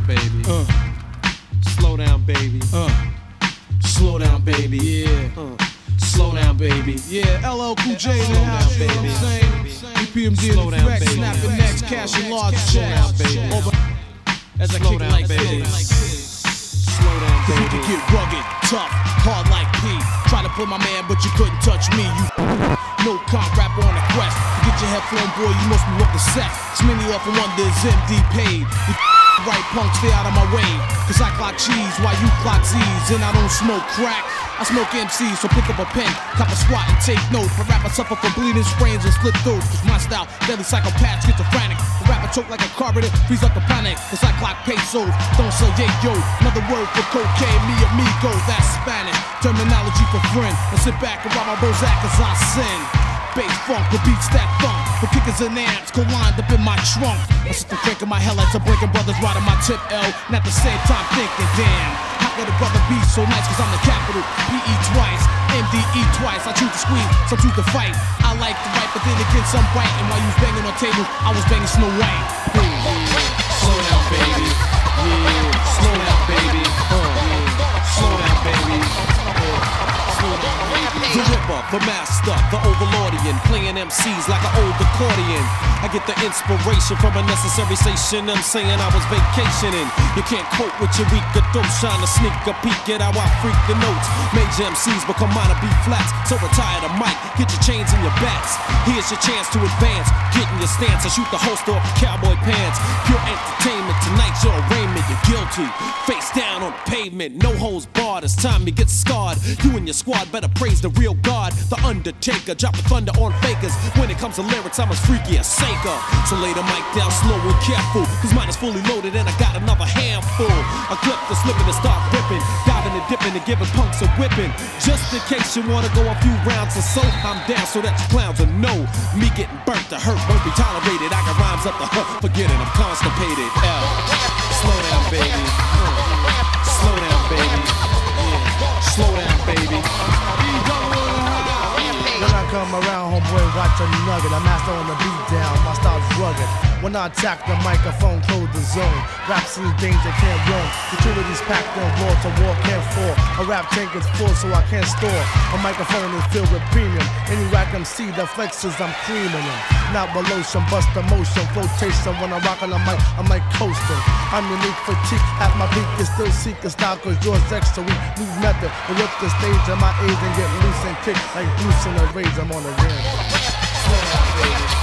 down, baby. Slow down, baby. Slow down, baby. Yeah. Slow down, baby. Yeah, LL Cool J in the house, you know what I'm saying? EPMD in the correct, snapping necks, cashing large checks. As I kick it like this. Slow down, baby. You can get rugged, tough, hard like P. Try to pull my man, but you couldn't touch me. You no comp rapper on a quest. You get your head flown, boy, you must be working set. It's many often wonders MD paid. You right punk, stay out of my way. Cause I clock cheese while you clock Z's. And I don't smoke crack, I smoke MCs. So pick up a pen, cop a squat and take note. A rapper suffer from bleeding sprains and slip throats. Cause my style, deadly psychopath, schizophrenic. A rapper choke like a carburetor, freeze up the panic. Cause I clock pesos, don't sell yo. Another word for cocaine, me amigo, that's Spanish. Terminology for friend. And sit back and rob my Bozak as I sin. Bass funk, the beats that thump. The kickers and amps go lined up in my trunk. I sit cranking my headlights, I'm breaking brothers riding my tip L. And at the same time thinking, damn, how could a brother be so nice? Cause I'm the capital, PE twice, MDE twice. I choose to squeeze, some choose to fight. I like to write, but then again some bite. And while you was banging on tables, I was banging Snow White. Slow down, baby. Yeah, slow down, baby. Slow down, baby. Slow down, baby. The Ripper, the Master, the Overlordian, playing MCs like an old accordion. I get the inspiration from a necessary station. I'm saying I was vacationing. You can't cope with your weaker throat, trying to sneak a peek at how I freak the notes. Major MCs become minor B flats, so retire the mic, get your chains in your backs. Here's your chance to advance, get in your stance and shoot the holster off your cowboy pants. Pure entertainment, tonight your arraignment, you're guilty. Face down on the pavement, no holes barred, it's time you get scarred. You and your squad better praise the real God, the Undertaker, dropping thunder on fakers. When it comes to lyrics, I'm as freaky as Saker. So lay the mic down slow and careful, cause mine is fully loaded and I got another handful. A clip to slipping and start ripping, diving and dipping and giving punks a whipping. Just in case you wanna go a few rounds or so, I'm down so that you clowns will know. Me getting burnt to hurt won't be tolerated. I got rhymes up the forget it, I'm constipated. L. Slow down, baby. Slow down, baby. Yeah. Slow down, baby. When I come around, homeboy, watch a nugget. I'm master on the beat down, my style's rugged. When I attack the microphone, close the zone. Rap scene danger, can't roam. Utilities packed in wall to wall, can't fall. A rap tank is full, so I can't store. A microphone is filled with premium. Any rack MC, the flexes, I'm creaming them. Not below some bust the motion, flotation. When I'm rocking the mic, I'm like coasting. I'm unique fatigue at my peak, you still seek a style, cause yours extra weak. New method, to rip the stage at my age and get loose and kick like Bruce in a rage. I'm on the rim.